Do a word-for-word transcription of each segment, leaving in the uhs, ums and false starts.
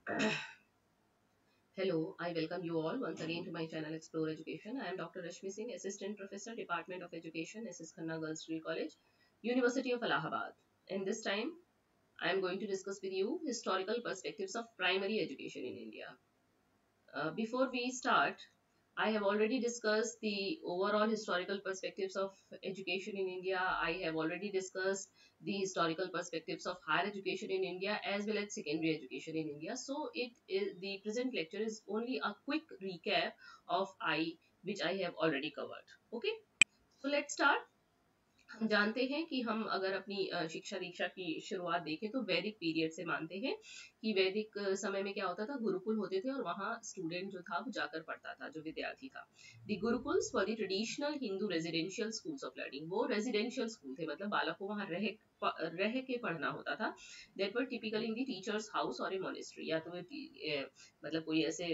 Hello, I welcome you all once again to my channel Explore Education. I am Doctor Rashmi Singh, Assistant Professor, Department of Education, S S Khanna Girls Degree College, University of Allahabad. And this time, I am going to discuss with you historical perspectives of primary education in India. Uh, before we start, I have already discussed the overall historical perspectives of education in India. I have already discussed the historical perspectives of higher education in India as well as secondary education in India. So it is, the present lecture is only a quick recap of I which I have already covered. Okay, so let's start. हम जानते हैं कि हम अगर अपनी अ, शिक्षा दीक्षा की शुरुआत देखें तो वैदिक पीरियड से मानते हैं कि वैदिक अ, समय में क्या होता था, गुरुकुल होते थे और वहाँ स्टूडेंट जो था वो जाकर पढ़ता था, जो विद्यार्थी था। The gurukuls for the traditional Hindu residential schools of learning, वो रेजिडेंशियल स्कूल थे, मतलब बालक को वहाँ रह प- रह के पढ़ना होता था। That were typical in the teachers house और ए मोनेस्ट्री, या तो वो टी- अ, मतलब कोई ऐसे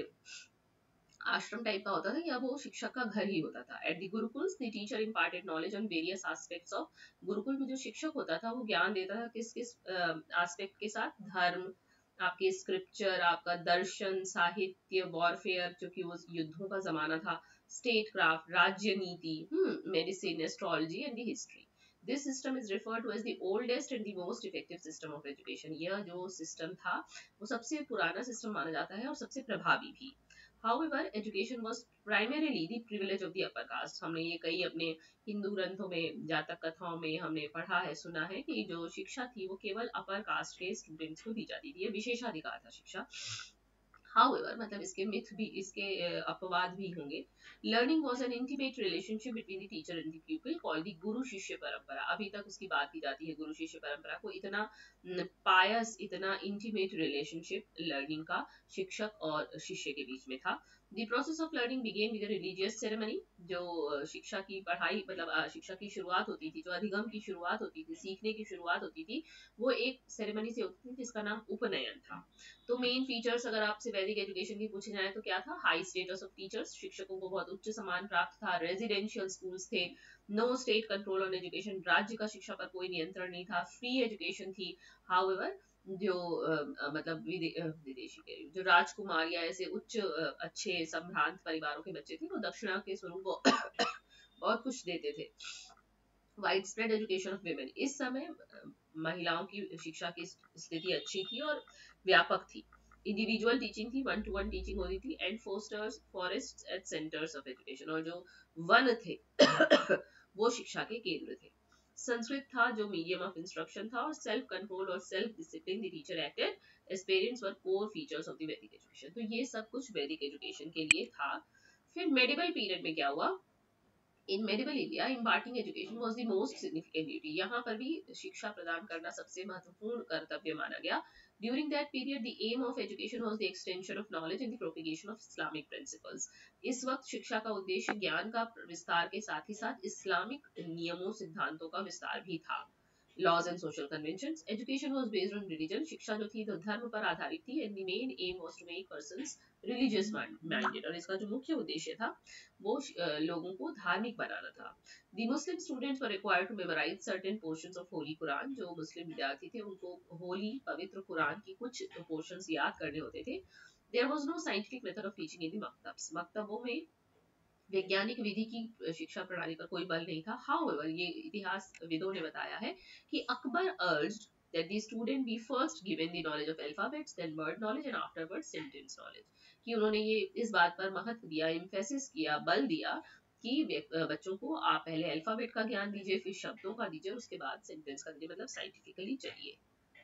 आश्रम टाइप का होता था या वो शिक्षक का घर ही होता था। At the gurukuls the teacher imparted knowledge on various aspects of, gurukul में जो शिक्षक होता था वो ज्ञान देता था किस किस एस्पेक्ट के साथ, धर्म, आपके स्क्रिप्चर, आपका दर्शन, साहित्य, वॉरफेयर जो कि वो युद्धों का जमाना था, स्टेट क्राफ्ट, राज्य नीति, medicine, astrology and the history. This system is referred to as the oldest and the most effective system of education. यह जो सिस्टम था वो सबसे पुराना सिस्टम माना जाता है और सबसे प्रभावी भी। However, education was primarily the privilege of the upper caste. हमने ये कई अपने हिंदू ग्रंथों में, जातक कथाओं में हमने पढ़ा है, सुना है कि जो शिक्षा थी वो केवल अपर कास्ट के स्टूडेंट्स को दी जाती थी, ये विशेषाधिकार था शिक्षा। However, मतलब इसके मिथ भी, इसके अ, अपवाद भी होंगे। Learning was an intimate relationship between the teacher and the people called the guru shishya परंपरा। अभी तक उसकी बात की जाती है गुरु शिष्य परंपरा को। इतना पायस, इतना इंटीमेट रिलेशनशिप लर्निंग का शिक्षक और शिष्य के बीच में था। The process of learning began with religious ceremony. जो अ, शिक्षा की पढ़ाई, मतलब अ, शिक्षा की शुरुआत होती थी, जो अधिगम की शुरुआत होती थी, सीखने की शुरुआत होती थी, वो एक सेरेमनी से होती थी जिसका नाम उपनयन था। तो मेन फीचर्स अगर आपसे वैदिक एजुकेशन की पूछे जाए तो क्या था? हाई स्टेटस ऑफ टीचर्स, शिक्षकों को बहुत उच्च सम्मान प्राप्त था। रेजिडेंशियल स्कूल्स थे। No state control on education, राज्य का शिक्षा पर कोई नियंत्रण नहीं था। फ्री एजुकेशन थी। हाउएवर, जो अ, अ, मतलब विदे, अ, विदेशी कह रही हूँ, जो राजकुमार या ऐसे उच्च अ, अच्छे संभ्रांत परिवारों के बच्चे थे वो दक्षिणा के स्वरूप वो बहुत कुछ देते थे। Widespread education of women, इस समय अ, महिलाओं की शिक्षा की स्थिति अच्छी थी और व्यापक थी। इंडिविजुअल टीचिंग थी, वन टू वन टीचिंग होती थी, and fosters forest at centres of education, और जो वन थे वो शिक्षा के केंद्र थे। संस्कृत था जो मीडियम ऑफ इंस्ट्रक्शन था, और सेल्फ कंट्रोल और self discipline the teacher acted as parents were core features of the Vedic education. तो ये सब कुछ वैदिक एजुकेशन के लिए था। फिर मेडिवल पीरियड में क्या हुआ? In medieval India imparting education was the most significant duty, यहाँ पर भी शिक्षा प्रदान करना सबसे महत्वपूर्ण कर्तव्य माना गया। During that period the aim of education was the extension of knowledge and the propagation of Islamic principles. इस वक्त शिक्षा का उद्देश्य ज्ञान का विस्तार के साथ ही साथ इस्लामिक नियमों, सिद्धांतों का विस्तार भी था। Laws and social convention, education was based on religion, शिक्षा जो थी तो धर्म पर आधारित थी, and the main aim was to make persons religious minded, और इसका जो मुख्य उद्देश्य था वो अ, लोगों को धार्मिक बनाना था। The Muslim students were required to memorise certain portions of holy Quran, जो मुस्लिम विद्यार्थी थे उनको होली पवित्र कुरान की कुछ पोर्शंस याद करने होते थे। There was no scientific method of teaching in the maktabs, मकतबों में वैज्ञानिक विधि की शिक्षा प्रणाली पर कोई बल नहीं था। हाउएवर, ये इतिहास विदों ने बताया है कि Akbar urged that the student be first given the knowledge of alphabets, then word knowledge and afterwards sentence knowledge, कि उन्होंने ये इस बात पर महत्व दिया, एम्फेसिस किया, बल दिया कि व्य- बच्चों को आप पहले अल्फाबेट का ज्ञान दीजिए, फिर शब्दों का दीजिए, उसके बाद सेंटेंस का दीजिए, मतलब साइंटिफिकली चलिए।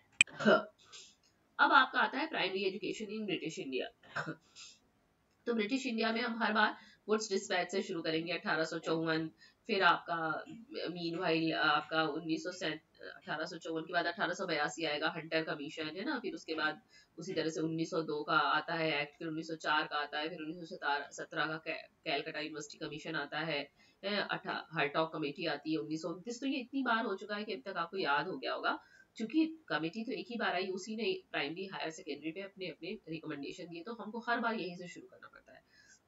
अब आपका आता है primary education in British India. तो ब्रिटिश इंडिया में हम हर बार वुड्स डिस्पैच से शुरू करेंगे, अठारह सौ चौवन। फिर आपका मीन वाइल आपका उन्नीस सौ अठारह सौ चौवन के बाद अठारह सौ बयासी आएगा, हंटर कमीशन है ना। फिर उसके बाद उसी तरह से उन्नीस सौ दो का आता है एक्ट, फिर उन्नीस सौ चार का आता है, फिर उन्नीस सौ सत्रह का कै, कैलकटा यूनिवर्सिटी कमीशन आता है, हर्टॉग कमेटी आती है उन्नीस सौ उनतीस। तो ये इतनी बार हो चुका है कि अब तक आपको याद हो गया होगा, क्योंकि कमेटी तो एक ही बार आई, उसी ने प्राइमरी हायर सेकेंडरी पे अपने अपने रिकमेंडेशन दिए, तो हमको हर बार यहीं से शुरू करना पड़ता है।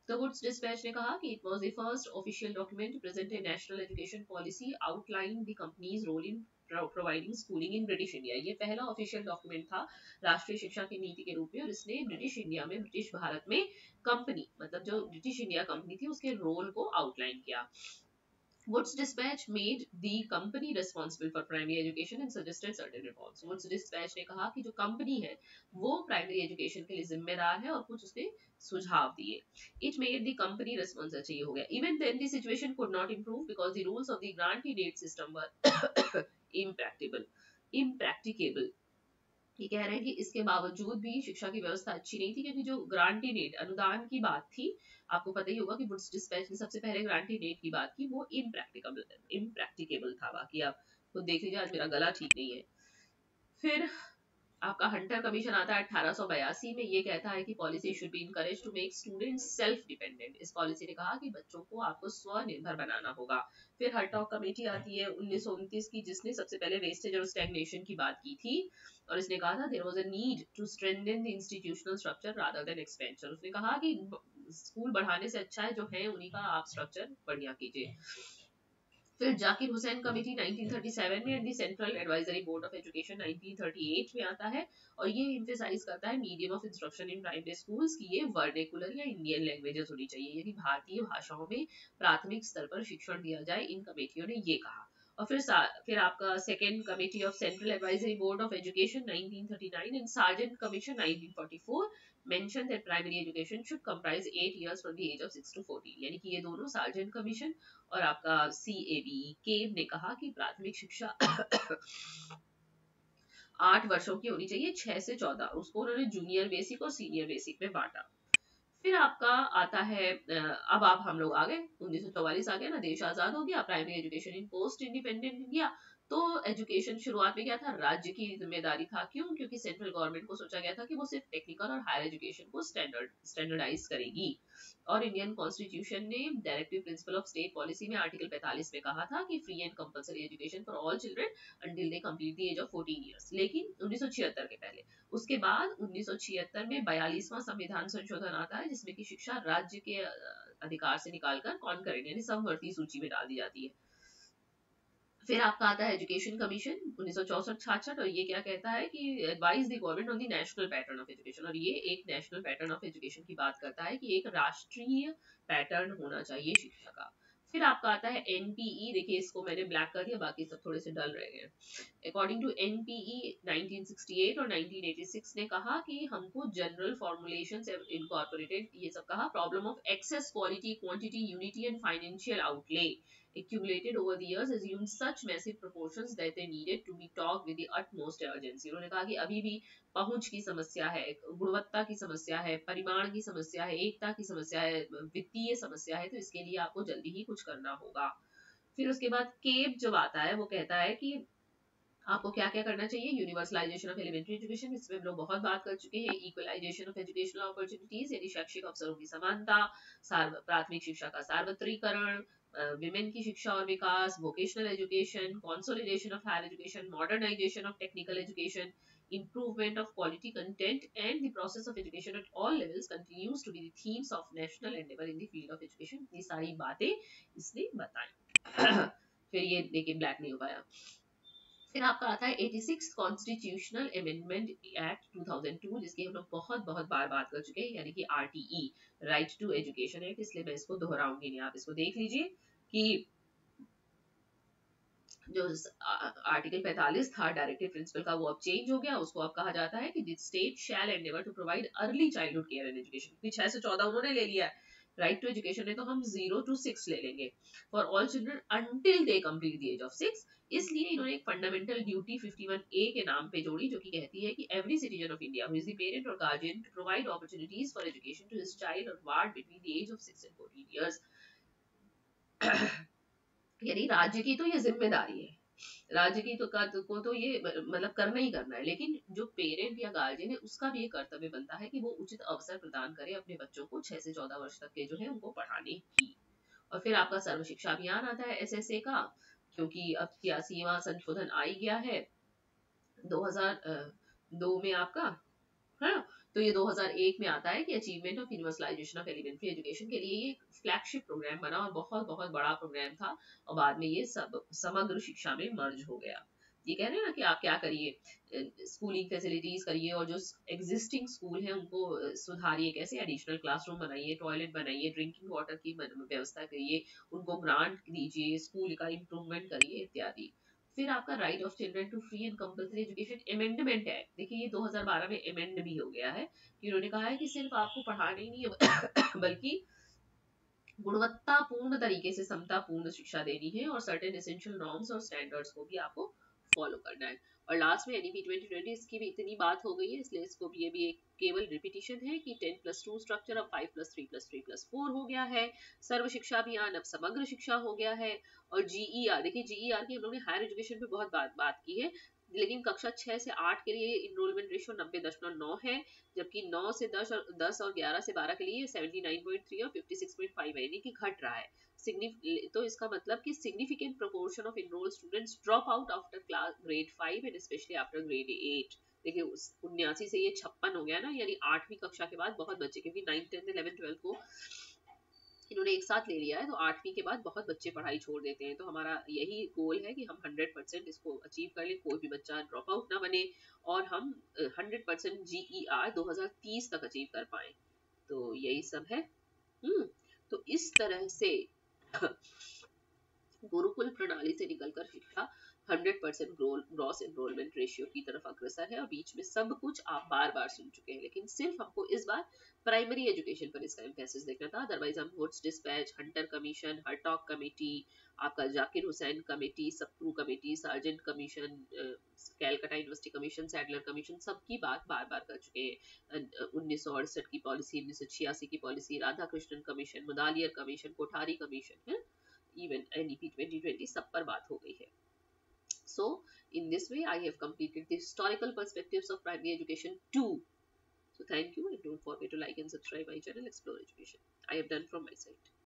तो वुड्स डिस्पैच ने कहा कि it was the first official document present in national education policy outline the company's role in providing schooling in British India. ये पहला ऑफिशियल डॉक्यूमेंट था राष्ट्रीय शिक्षा की नीति के रूप में, और इसने ब्रिटिश इंडिया में, ब्रिटिश भारत में कंपनी, मतलब जो ब्रिटिश इंडिया कंपनी थी, उसके रोल को आउटलाइन किया। Woods Dispatch made the company responsible for primary education and suggested certain reforms. Woods Dispatch ने कहा कि जो कंपनी है वो प्राइमरी एजुकेशन के लिए जिम्मेदार है और कुछ उसने सुझाव दिए। It made the company responsible, अच्छा ये हो गया। Even then the situation could not improve because the rules of the grant-aid system were impracticable. Impracticable. ये कह रहे हैं कि इसके बावजूद भी शिक्षा की व्यवस्था अच्छी नहीं थी, क्योंकि जो ग्रांटेड एड, अनुदान की बात थी, आपको पता ही होगा कि वुड्स डिस्पैच ने सबसे पहले ग्रांटेड एड की बात की, वो इम्प्रैक्टिकेबल इम्प्रैक्टिकेबल था। बाकी आप खुद देख लीजिए, आज मेरा गला ठीक नहीं है। फिर आपका हंटर कमीशन आता है अठारह सौ बयासी में। ये कहता है कि policy should be encourage to make students self dependent. इस पॉलिसी ने कहा कि बच्चों को आपको स्वनिर्भर बनाना होगा। फिर हर्टॉग कमेटी आती है उन्नीस सौ उनतीस की, जिसने सबसे पहले वेस्टेज और स्टैग्नेशन की बात की थी, और इसने कहा था there was a need to strengthen the institutional structure rather than expansion. उसने कहा कि स्कूल बढ़ाने से अच्छा है जो है उन्हीं का आप स्ट्रक्चर बढ़िया कीजिए। फिर Zakir Hussain committee nineteen thirty seven में, the central advisory board of education nineteen thirty eight में आता है, और ये एम्फेसाइज करता है medium of instruction in primary schools की ये वर्नेकुलर या इंडियन लैंग्वेजेस होनी चाहिए, यानी भारतीय भाषाओं में प्राथमिक स्तर पर शिक्षण दिया जाए। इन कमेटियों ने ये कहा। और फिर फिर आपका second committee of central advisory board of education nineteen thirty nine and Sargent commission nineteen forty four mentioned that primary education should comprise eight years from the age of six to fourteen, यानी कि ये दोनों sergeant commission और आपका सी A B cab ने कहा कि प्राथमिक शिक्षा आठ वर्षों की होनी चाहिए, छह से चौदह। उसको उन्होंने जूनियर बेसिक और सीनियर बेसिक में बांटा। फिर आपका आता है, अब आप हम लोग आ गए उन्नीस सौ चौवालीस आ गया ना, देश आजाद हो गया, primary education in post independent India. तो एजुकेशन शुरुआत में क्या था, राज्य की जिम्मेदारी था। क्यों? क्योंकि सेंट्रल गवर्नमेंट को सोचा गया था कि वो सिर्फ टेक्निकल और हायर एजुकेशन को स्टैंडर्ड स्टैंडर्डाइज करेगी। और इंडियन कॉन्स्टिट्यूशन ने directive principle of state policy में आर्टिकल पैंतालीस में कहा था कि free and compulsory education for all children until they complete the age of fourteen years. लेकिन उन्नीस सौ छिहत्तर के पहले, उसके बाद उन्नीस सौ छिहत्तर में बयालीसवां संविधान संशोधन आता है, जिसमें कि शिक्षा राज्य के अधिकार से निकालकर कॉन्करेंट यानी समवर्ती सूची में डाल दी जाती है। फिर आपका आता है एजुकेशन कमीशन उन्नीस सौ चौसठ छियासठ, और ये क्या कहता है कि advise the government on the national pattern of education. और ये एक नेशनल पैटर्न ऑफ एजुकेशन की बात करता है कि एक राष्ट्रीय पैटर्न होना चाहिए शिक्षा का। फिर आपका आता है एन पी ई, देखिए इसको मैंने ब्लैक कर दिया, बाकी सब थोड़े से डल रहे हैं। According to N P E nineteen sixty eight और नाइनटीन एटी सिक्स ने कहा कि हमको जनरल फॉर्मुलेशंस इनकॉर्पोरेटेड, ये सब कहा, problem of access, quality, quantity, unity and financial outlay accumulated over the years assumed such massive proportions that they needed to be taught with the utmost urgency। उन्होंने कहा कि अभी भी पहुंच की समस्या है, गुणवत्ता की समस्या है, परिमाण की समस्या है, एकता की समस्या है, वित्तीय समस्या है, तो इसके लिए आपको जल्दी ही कुछ करना होगा। फिर उसके बाद केब जब आता है, वो कहता है कि आपको क्या क्या करना चाहिए। यूनिवर्सलाइजेशन ऑफ एलिमेंट्री एजुकेशन, इसमें हम लोग बहुत बात कर चुके हैं। इक्वलाइजेशन ऑफ एजुकेशनल अपॉर्चुनिटीज, यानी शैक्षिक अवसरों की समानता, प्राथमिक शिक्षा का सार्वत्रिकरण, विमेन की शिक्षा और विकास, vocational education, consolidation of higher education, modernisation of technical education, improvement of quality content, and the process of education at all levels continues to be the themes of national endeavor in the field of education। ये सारी बातें इसने बताई। फिर ये देखिए black नहीं हो पाया। फिर आपका आता है छियासी constitutional amendment act two thousand two, जिसकी हम लोग बहुत बहुत बार बात कर चुके हैं, यानी कि R T E, right to education act, इसलिए मैं इसको दोहराऊंगी नहीं, आप इसको देख लीजिए कि जो आर्टिकल पैंतालीस था डायरेक्टिव प्रिंसिपल का, वो अब चेंज हो गया। उसको अब कहा जाता है कि the state shall endeavour to provide early childhood care and education. छह से चौदह उन्होंने ले लिया है, राइट टू एजुकेशन है तो हम जीरो टू सिक्स ले लेंगे, for all children until they complete the age of six. इसलिए इन्होंने एक फंडामेंटल ड्यूटी इक्यावन ए के नाम पे जोड़ी, जो कि कहती है कि every citizen of India who is the parent और guardian to provide opportunities for education to his child और ward between the age of six and fourteen years. यानी राज्य की तो ये जिम्मेदारी है, राज्य की तो का तो, को तो ये मतलब करना ही करना है, लेकिन जो पेरेंट या गार्जियन है उसका भी एक कर्तव्य बनता है कि वो उचित अवसर प्रदान करे अपने बच्चों को छह से चौदह वर्ष तक के जो है उनको पढ़ाने की। और फिर आपका सर्व शिक्षा अभियान आता है एस एस ए का, क्योंकि अब छियासीवां संशोधन आ ही गया है दो हज़ार दो में आपका है, तो ये दो हज़ार एक में आता है कि achievement of universalisation of elementary education के लिए ये फ्लैगशिप प्रोग्राम बना और बहुत बहुत बड़ा प्रोग्राम था, और बाद में ये सब समग्र शिक्षा में मर्ज हो गया। ये कह रहे हैं ना कि आप क्या करिए, स्कूलिंग फैसिलिटीज करिए और जो एग्जिस्टिंग स्कूल है उनको सुधारिए, कैसे एडिशनल क्लासरूम बनाइए, टॉयलेट बनाइए, ड्रिंकिंग वाटर की व्यवस्था करिए, उनको ग्रांट दीजिए, स्कूल का इम्प्रूवमेंट करिए इत्यादि। फिर आपका right of children to free and compulsory education amendment है, देखिए ये दो हज़ार बारह में अमेंड भी हो गया है कि उन्होंने कहा है कि सिर्फ आपको पढ़ाना ही नहीं है बल्कि गुणवत्तापूर्ण तरीके से समतापूर्ण शिक्षा देनी है और सर्टेन एसेंशियल नॉर्म्स और स्टैंडर्ड्स को भी आपको फॉलो करना है। और लास्ट में एनईपी ट्वेंटी ट्वेंटी, इसकी भी इतनी बात हो गई है इसलिए इसको भी ये भी एक केवल रिपीटिशन है कि टेन प्लस टू स्ट्रक्चर अब five plus three plus three plus four हो गया है। सर्व शिक्षा अभियान अब समग्र शिक्षा हो गया है। और जीईआर, देखिए जीईआर की हम लोग ने हायर एजुकेशन पे बहुत बात बात की है, लेकिन कक्षा छह से आठ के लिए इनरोलमेंट रेशियो नब्बे दशमलव नौ है, जबकि नौ से दस और दस और ग्यारह से बारह के लिए सेवेंटी नाइन पॉइंट थ्री और फिफ्टी सिक्स पॉइंट फाइव है, यानी कि घट रहा है। तो इसका मतलब कि significant proportion of enrolled students drop out after class grade five and specially after grade eight. देखिए उन्यासी से ये छप्पन हो गया ना, यानी आठवीं कक्षा के बाद बहुत बच्चे, क्योंकि नाइन टेंथ इलेवन ट्वेल्थ को इन्होंने एक साथ ले लिया है, तो आठवीं के बाद बहुत बच्चे पढ़ाई छोड़ देते हैं। तो हमारा यही गोल है कि हम हंड्रेड परसेंट इसको अचीव कर ले, कोई भी बच्चा ड्रॉप आउट ना बने और हम hundred percent G E R दो हजार तीस तक अचीव कर पाए। तो यही सब है। हम्म तो इस तरह से गुरुकुल प्रणाली से निकलकर शिक्षा hundred percent gross enrolment ratio की तरफ अग्रसर है, और बीच में सब कुछ आप बार बार सुन चुके हैं, लेकिन सिर्फ हमको इस बार प्राइमरी एजुकेशन पर इसका एम्फेसिस देखना था। अदरवाइज हम Wood's despatch, Hunter commission, Hartog committee, आपका Zakir Hussain committee, Sapru committee, Sargent commission, Calcutta university commission, Sadler commission, सबकी बात बार बार कर चुके हैं। उन्नीस सौ अड़सठ की पॉलिसी, उन्नीस सौ छियासी की policy, Radhakrishnan commission, Mudaliar commission, Kothari commission है, even N E P twenty twenty सब पर बात हो गई है। So in this way I have completed the historical perspectives of primary education two. So thank you and don't forget to like and subscribe my channel Explore Education. I have done from my side.